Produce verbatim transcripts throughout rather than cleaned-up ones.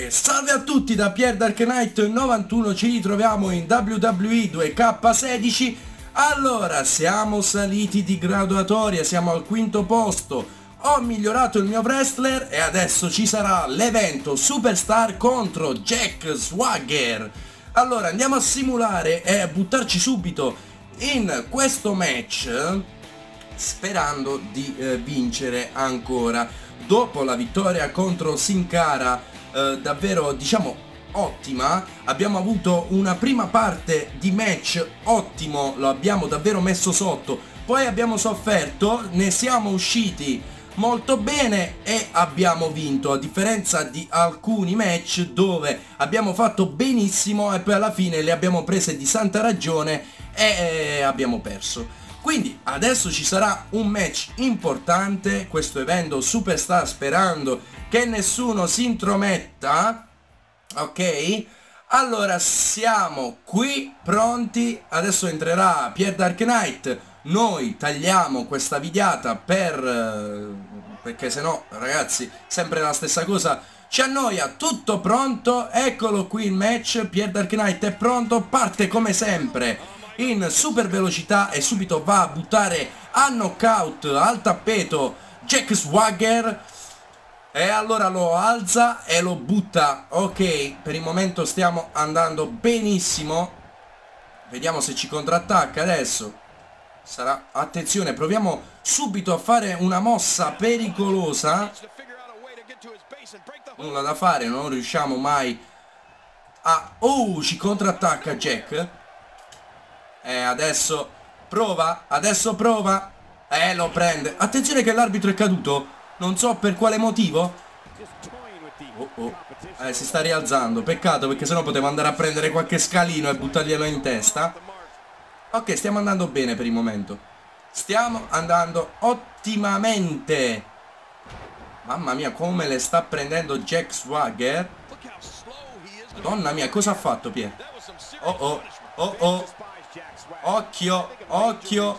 E salve a tutti da Pier Dark Knight novantuno, ci ritroviamo in W W E due K sedici. Allora, siamo saliti di graduatoria, siamo al quinto posto, ho migliorato il mio wrestler e adesso ci sarà l'evento Superstar contro Jack Swagger. Allora, andiamo a simulare e a buttarci subito in questo match, sperando di eh, vincere ancora. Dopo la vittoria contro Sin Cara, eh, davvero diciamo ottima, abbiamo avuto una prima parte di match ottimo, lo abbiamo davvero messo sotto, poi abbiamo sofferto, ne siamo usciti molto bene e abbiamo vinto, a differenza di alcuni match dove abbiamo fatto benissimo e poi alla fine le abbiamo prese di santa ragione e abbiamo perso. Quindi adesso ci sarà un match importante, questo evento Superstar, sperando che nessuno si intrometta, ok? Allora siamo qui pronti, adesso entrerà Pier Dark Knight, noi tagliamo questa videata per... perché sennò ragazzi sempre la stessa cosa ci annoia. Tutto pronto, eccolo qui il match, Pier Dark Knight è pronto, parte come sempre in super velocità e subito va a buttare a knockout al tappeto Jack Swagger e allora lo alza e lo butta. Ok, per il momento stiamo andando benissimo, vediamo se ci contrattacca adesso. Sarà, attenzione, proviamo subito a fare una mossa pericolosa, nulla da fare, non riusciamo mai a... oh, ci contrattacca Jack. E adesso prova, adesso prova e lo prende. Attenzione che l'arbitro è caduto, non so per quale motivo. Oh oh, eh, si sta rialzando, peccato perché sennò potevo andare a prendere qualche scalino e buttarglielo in testa. Ok, stiamo andando bene per il momento, stiamo andando ottimamente. Mamma mia come le sta prendendo Jack Swagger. Madonna mia, cosa ha fatto Pier? Oh oh, oh oh. Occhio, occhio,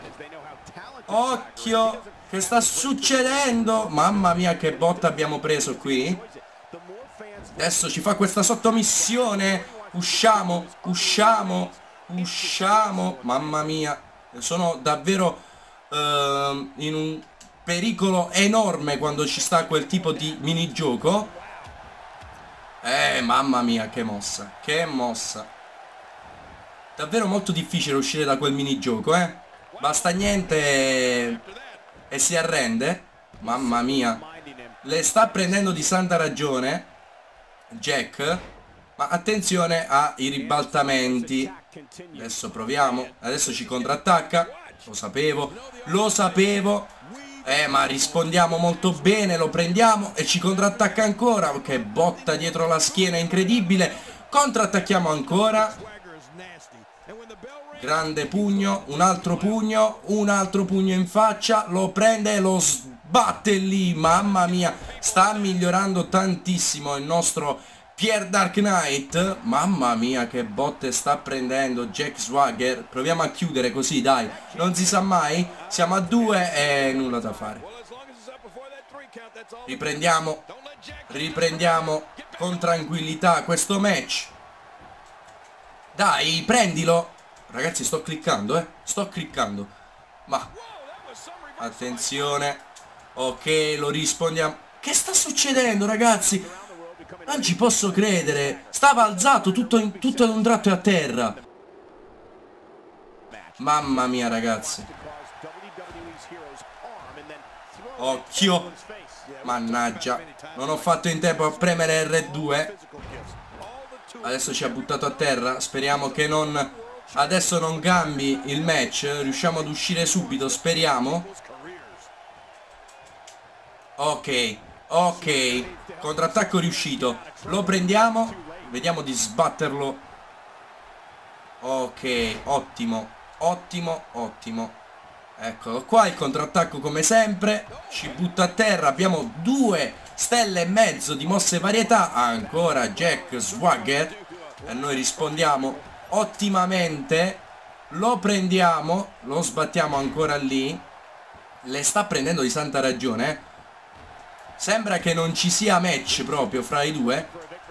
occhio, che sta succedendo? Mamma mia che botta abbiamo preso qui. Adesso ci fa questa sottomissione. Usciamo, usciamo, usciamo. Mamma mia, sono davvero uh, in un pericolo enorme quando ci sta quel tipo di minigioco. Eh, mamma mia che mossa, che mossa. Davvero molto difficile uscire da quel minigioco, eh. Basta niente e... e si arrende. Mamma mia, le sta prendendo di santa ragione Jack. Ma attenzione ai ribaltamenti. Adesso proviamo. Adesso ci contrattacca. Lo sapevo, lo sapevo. Eh ma rispondiamo molto bene. Lo prendiamo e ci contrattacca ancora. Che botta dietro la schiena incredibile. Contrattacchiamo ancora. Grande pugno, un altro pugno, un altro pugno in faccia, lo prende e lo sbatte lì. Mamma mia, sta migliorando tantissimo il nostro Pier Dark Knight. Mamma mia che botte sta prendendo Jack Swagger. Proviamo a chiudere così, dai, non si sa mai. Siamo a due e nulla da fare. Riprendiamo, riprendiamo con tranquillità questo match. Dai, prendilo. Ragazzi, sto cliccando, eh. Sto cliccando. Ma attenzione. Ok, lo rispondiamo. Che sta succedendo, ragazzi? Non ci posso credere. Stava alzato tutto, in, tutto ad un tratto e a terra. Mamma mia, ragazzi. Occhio. Mannaggia, non ho fatto in tempo a premere R due. Adesso ci ha buttato a terra. Speriamo che non... adesso non cambi il match. Riusciamo ad uscire subito, speriamo. Ok, ok. Contrattacco riuscito. Lo prendiamo. Vediamo di sbatterlo. Ok, ottimo. Ottimo, ottimo. Eccolo qua, il contrattacco come sempre. Ci butta a terra. Abbiamo due stelle e mezzo di mosse varietà. Ancora Jack Swagger. E noi rispondiamo ottimamente. Lo prendiamo, lo sbattiamo ancora lì. Le sta prendendo di santa ragione, eh. Sembra che non ci sia match proprio fra i due.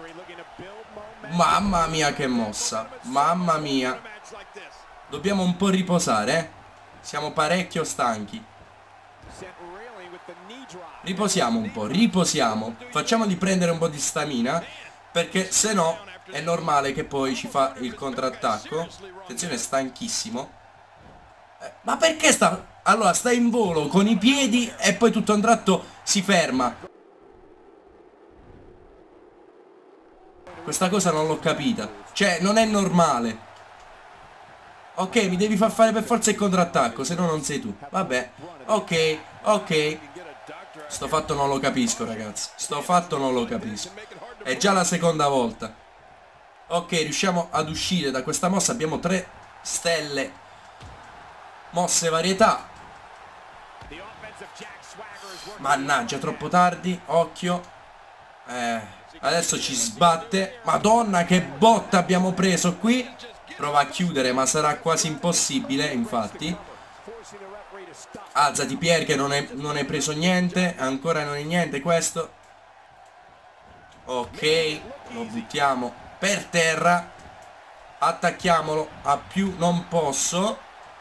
Mamma mia che mossa. Mamma mia. Dobbiamo un po' riposare, eh. Siamo parecchio stanchi. Riposiamo un po', riposiamo. Facciamogli prendere un po' di stamina, perché se no è normale che poi ci fa il contrattacco. Attenzione, è stanchissimo. eh, Ma perché sta... Allora, sta in volo con i piedi e poi tutto a un tratto si ferma. Questa cosa non l'ho capita. Cioè, non è normale. Ok, mi devi far fare per forza il contrattacco, se no non sei tu. Vabbè, ok, ok. Sto fatto non lo capisco, ragazzi. Sto fatto non lo capisco. È già la seconda volta. Ok, riusciamo ad uscire da questa mossa. Abbiamo tre stelle. Mosse varietà. Mannaggia, troppo tardi. Occhio. Eh, adesso ci sbatte. Madonna, che botta abbiamo preso qui. Prova a chiudere, ma sarà quasi impossibile, infatti. Alzati, Pier, che non hai, non hai preso niente. Ancora non è niente questo. Ok, lo buttiamo per terra. Attacchiamolo a più non posso.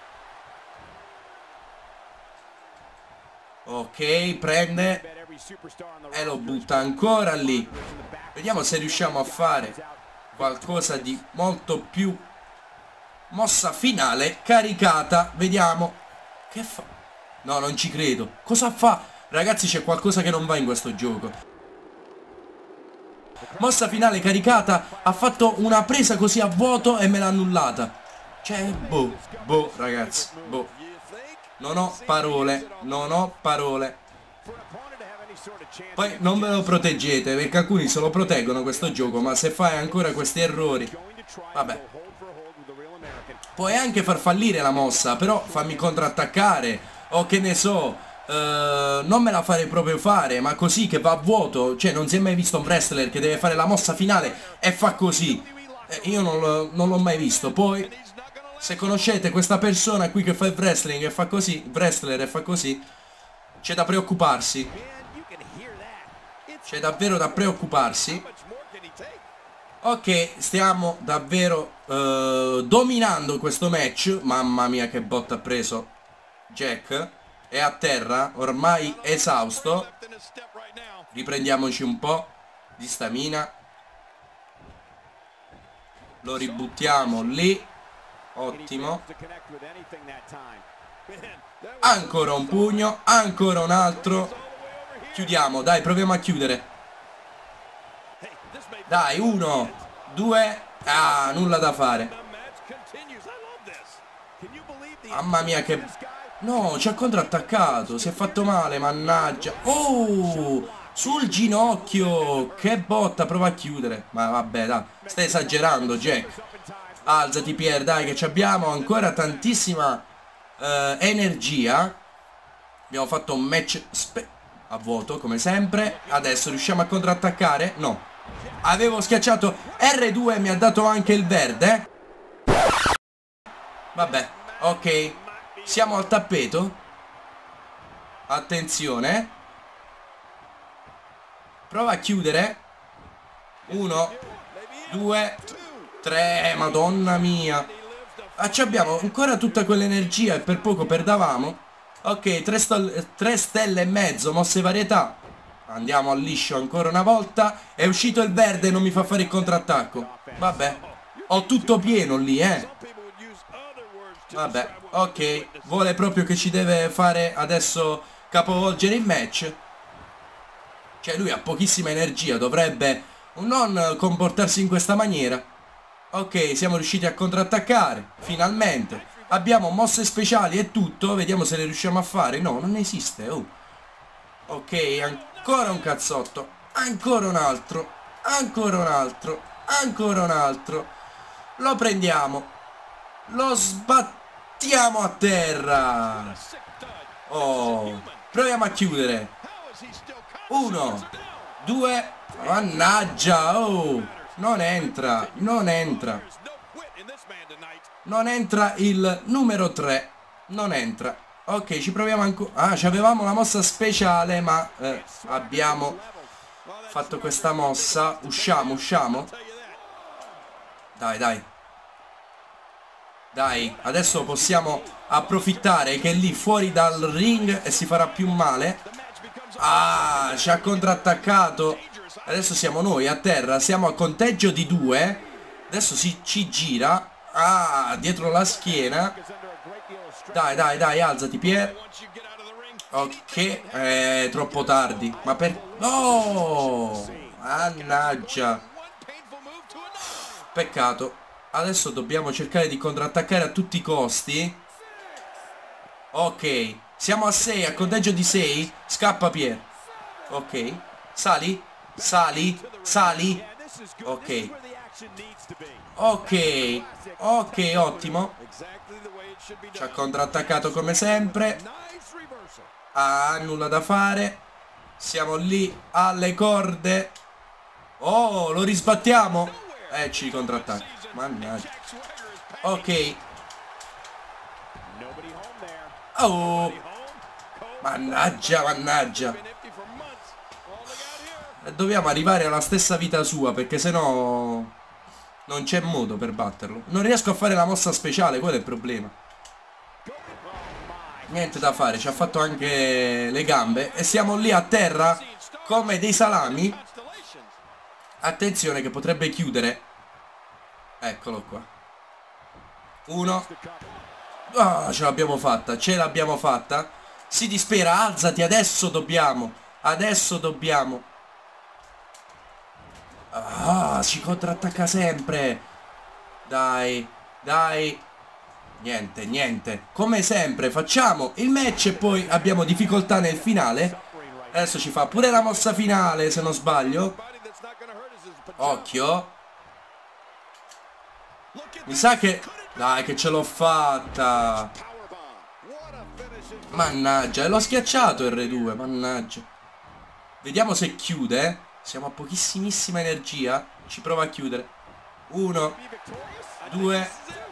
Ok, prende e lo butta ancora lì. Vediamo se riusciamo a fare qualcosa di molto più. Mossa finale caricata. Vediamo. Che fa? No, non ci credo. Cosa fa? Ragazzi, c'è qualcosa che non va in questo gioco. Mossa finale caricata. Ha fatto una presa così a vuoto e me l'ha annullata. Cioè, boh, boh, ragazzi, boh. Non ho parole, non ho parole. Poi non ve lo proteggete, perché alcuni se lo proteggono questo gioco, ma se fai ancora questi errori, vabbè. Puoi anche far fallire la mossa, però fammi contrattaccare, o che ne so, eh, non me la farei proprio fare, ma così che va a vuoto. Cioè, non si è mai visto un wrestler che deve fare la mossa finale e fa così. eh, Io non l'ho mai visto. Poi, se conoscete questa persona qui che fa il wrestling e fa così, il wrestler e fa così, c'è da preoccuparsi. C'è davvero da preoccuparsi. Ok, stiamo davvero uh, dominando questo match. Mamma mia che botta ha preso Jack. È a terra, ormai esausto. Riprendiamoci un po' di stamina. Lo ributtiamo lì. Ottimo. Ancora un pugno, ancora un altro. Chiudiamo, dai, proviamo a chiudere. Dai, uno, due. Ah, nulla da fare. Mamma mia che... No, ci ha contrattaccato. Si è fatto male, mannaggia. Oh, sul ginocchio. Che botta, prova a chiudere. Ma vabbè, dai, stai esagerando, Jack. Alzati, Pier, dai, che ci abbiamo ancora tantissima uh, energia. Abbiamo fatto un match a vuoto, come sempre. Adesso riusciamo a contrattaccare? No. Avevo schiacciato erre due e mi ha dato anche il verde. Vabbè, ok. Siamo al tappeto. Attenzione. Prova a chiudere. Uno, due, tre. Madonna mia. Ah, ci abbiamo ancora tutta quell'energia e per poco perdavamo. Ok, tre, tre stelle e mezzo, mosse varietà. Andiamo al liscio ancora una volta. È uscito il verde e non mi fa fare il contrattacco. Vabbè, ho tutto pieno lì, eh. Vabbè, ok. Vuole proprio che ci deve fare adesso capovolgere il match. Cioè lui ha pochissima energia, dovrebbe non comportarsi in questa maniera. Ok, siamo riusciti a contrattaccare. Finalmente. Abbiamo mosse speciali e tutto. Vediamo se le riusciamo a fare. No, non esiste. Oh. Ok, ancora un cazzotto. Ancora un altro. Ancora un altro. Ancora un altro. Lo prendiamo. Lo sbattiamo a terra. Oh. Proviamo a chiudere. Uno. Due. Mannaggia. Oh. Non entra. Non entra. Non entra il numero tre. Non entra. Ok, ci proviamo ancora. Ah, ci avevamo la mossa speciale, ma eh, abbiamo fatto questa mossa. Usciamo, usciamo. Dai, dai. Dai, adesso possiamo approfittare che è lì fuori dal ring e si farà più male. Ah, ci ha contrattaccato. Adesso siamo noi a terra, siamo a conteggio di due. Adesso si, ci gira. Ah, dietro la schiena. Dai, dai, dai, alzati, Pier. Ok, è troppo tardi. Ma per... Oh, mannaggia. Peccato. Adesso dobbiamo cercare di contrattaccare a tutti i costi. Ok, siamo a sei, a conteggio di sei. Scappa Pier. Ok, sali, sali, sali. Ok. Ok, ok, ottimo. Ci ha contrattaccato come sempre. Ah, nulla da fare. Siamo lì alle corde. Oh, lo risbattiamo. Eh, ci contrattacca. Mannaggia. Ok. Oh. Mannaggia, mannaggia. Dobbiamo arrivare alla stessa vita sua, perché sennò non c'è modo per batterlo. Non riesco a fare la mossa speciale, quello è il problema. Niente da fare, ci ha fatto anche le gambe. E siamo lì a terra come dei salami. Attenzione che potrebbe chiudere. Eccolo qua. Uno. Ah, ce l'abbiamo fatta, ce l'abbiamo fatta. Si dispera, alzati, adesso dobbiamo. Adesso dobbiamo. Ah, ci contrattacca sempre. Dai, dai. Niente, niente. Come sempre facciamo il match e poi abbiamo difficoltà nel finale. Adesso ci fa pure la mossa finale, se non sbaglio. Occhio. Mi sa che... Dai, che ce l'ho fatta. Mannaggia, e l'ho schiacciato R due, mannaggia. Vediamo se chiude. Siamo a pochissimissima energia. Ci prova a chiudere. Uno, due.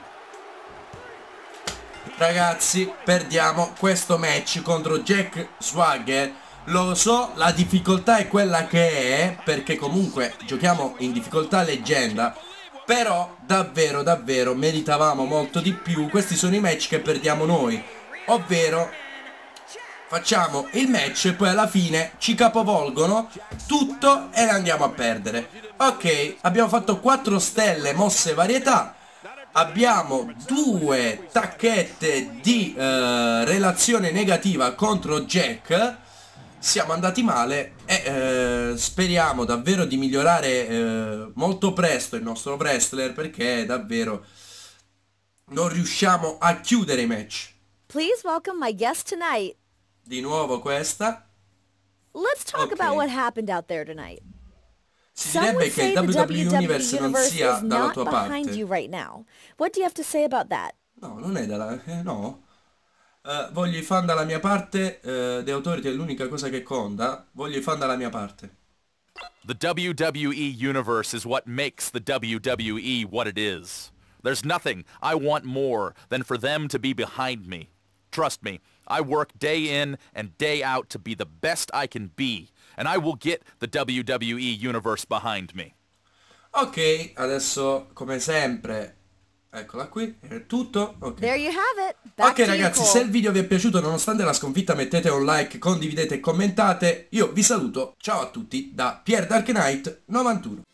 Ragazzi, perdiamo questo match contro Jack Swagger. Lo so, la difficoltà è quella che è, perché comunque giochiamo in difficoltà leggenda. Però davvero, davvero meritavamo molto di più. Questi sono i match che perdiamo noi. Ovvero facciamo il match e poi alla fine ci capovolgono tutto e andiamo a perdere. Ok, abbiamo fatto quattro stelle mosse varietà. Abbiamo due tacchette di eh, relazione negativa contro Jack. Siamo andati male e eh, speriamo davvero di migliorare eh, molto presto il nostro wrestler, perché davvero non riusciamo a chiudere i match. Please welcome my guest tonight. Di nuovo questa. Let's talk Ok. about what happened out there tonight. Si Some direbbe would che il say the W W E W W E Universe non Universe sia is dalla not tua behind parte. you right now. What do you have to say about that? No, non è dalla... Eh, no. Uh, voglio i fan dalla mia parte. uh, The Authority è l'unica cosa che conta. Voglio i fan dalla mia parte. The W W E Universe is what makes the W W E what it is. There's nothing I want more than for them to be behind me. Trust me, I work day in and day out to be the best I can be, and I will get the W W E Universe behind me. Ok, adesso come sempre, eccola qui, è tutto. Ok, There you have it. Back Ok to you, ragazzi, Cole. se il video vi è piaciuto nonostante la sconfitta mettete un like, condividete e commentate. Io vi saluto, ciao a tutti da Pier Dark Knight novantuno.